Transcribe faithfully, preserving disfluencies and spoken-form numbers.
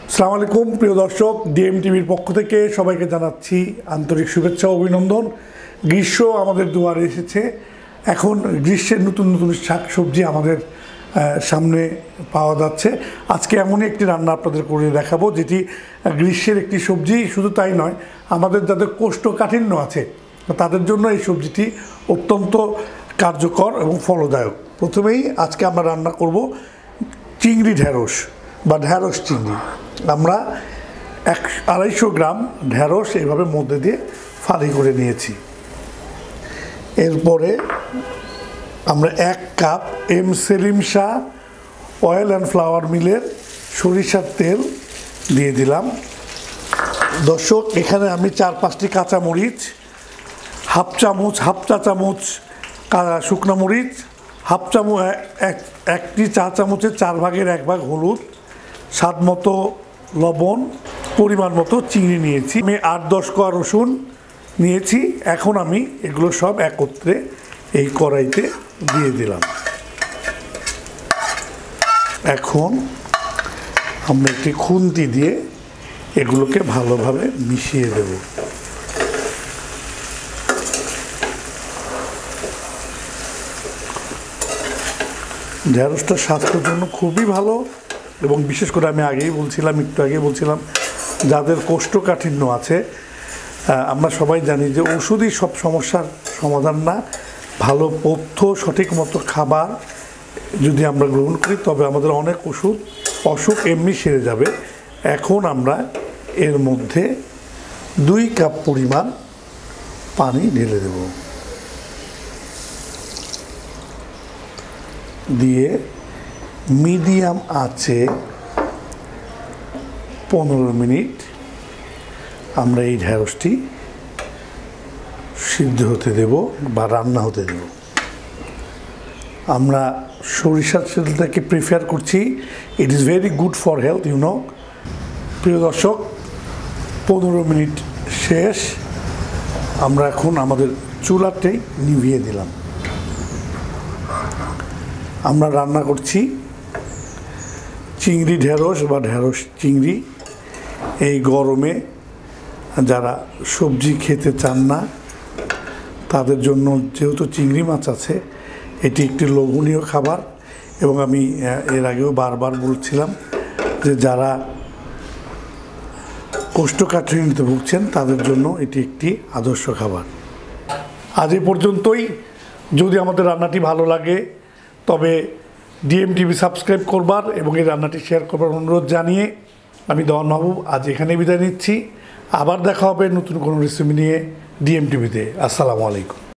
আসসালামু আলাইকুম প্রিয় দর্শক, ডিএম টিভির পক্ষ থেকে সবাইকে জানাচ্ছি আন্তরিক শুভেচ্ছা ও অভিনন্দন। গ্রীষ্ম আমাদের দুয়ারে এসেছে। এখন গ্রীষ্মের নতুন নতুন শাক সবজি আমাদের সামনে পাওয়া যাচ্ছে। আজকে এমনই একটি রান্না আপনাদের করে দেখাবো যেটি গ্রীষ্মের একটি সবজি। শুধু তাই নয়, আমাদের যাদের কোষ্ঠকাঠিন্য আছে তাদের জন্য এই সবজিটি অত্যন্ত কার্যকর এবং ফলদায়ক। প্রথমেই আজকে আমরা রান্না করব চিংড়ি ঢেঁড়স বা ঢেঁড়স চিংড়ি। আমরা এক আড়াইশো গ্রাম ঢেঁড়স এইভাবে মধ্যে দিয়ে ফালি করে নিয়েছি। এরপরে আমরা এক cup M Salim Shah oil and flour মিলের সরিষার তেল দিয়ে দিলাম। দর্শক, এখানে আমি চার পাঁচটি কাঁচামরিচ, হাফ চামচ হাফ চা চামচ শুকনো মরিচ, হাফ চামচ এক একটি চা চামচের চার ভাগের এক ভাগ হলুদ, স্বাদ মতো লবণ, পরিমাণ মতো চিনি নিয়েছি। আমি আট দশ কোয়া রসুন নিয়েছি। এখন আমি এগুলো সব একত্রে এই কড়াইতে দিয়ে দিলাম। এখন আমরা একটি খুন্তি দিয়ে এগুলোকে ভালোভাবে মিশিয়ে দেব। ঢেঁড়সটা স্বাস্থ্যের জন্য খুবই ভালো এবং বিশেষ করে আমি আগেই বলছিলাম একটু আগে বলছিলাম যাদের কোষ্ঠকাঠিন্য আছে, আমরা সবাই জানি যে ওষুধই সব সমস্যার সমাধান না। ভালো পথ্য, সঠিক মতো খাবার যদি আমরা গ্রহণ করি তবে আমাদের অনেক ওষুধ অসুখ এমনি সেরে যাবে। এখন আমরা এর মধ্যে দুই কাপ পরিমাণ পানি ঢেলে দেব। দিয়ে মিডিয়াম আঁচে পনেরো মিনিট আমরা এই ঢেঁড়সটি সিদ্ধ হতে দেব বা রান্না হতে দেব। আমরা সরিষার তেলটাকে প্রিফার করছি। It is very good for health, you know. প্রিয় দর্শক, পনেরো মিনিট শেষ। আমরা এখন আমাদের চুলাটাই নিভিয়ে দিলাম। আমরা রান্না করছি চিংড়ি ঢেঁড়স বা ঢেঁড়স চিংড়ি। এই গরমে যারা সবজি খেতে চান না তাদের জন্য যেহেতু চিংড়ি মাছ আছে, এটি একটি লোভনীয় খাবার। এবং আমি এর আগেও বারবার বলছিলাম যে যারা কোষ্ঠকাঠিন্যতে ভুগছেন তাদের জন্য এটি একটি আদর্শ খাবার। আজ এ পর্যন্তই। যদি আমাদের রান্নাটি ভালো লাগে তবে ডিএম টিভি সাবস্ক্রাইব করবার এবং এই রান্নাটি শেয়ার করবার অনুরোধ জানিয়ে আমি দওয়ান মাহবুব আজ এখানে বিদায় নিচ্ছি। আবার দেখা হবে নতুন কোনো রেসিপি নিয়ে ডিএম টিভিতে। আসসালামু আলাইকুম।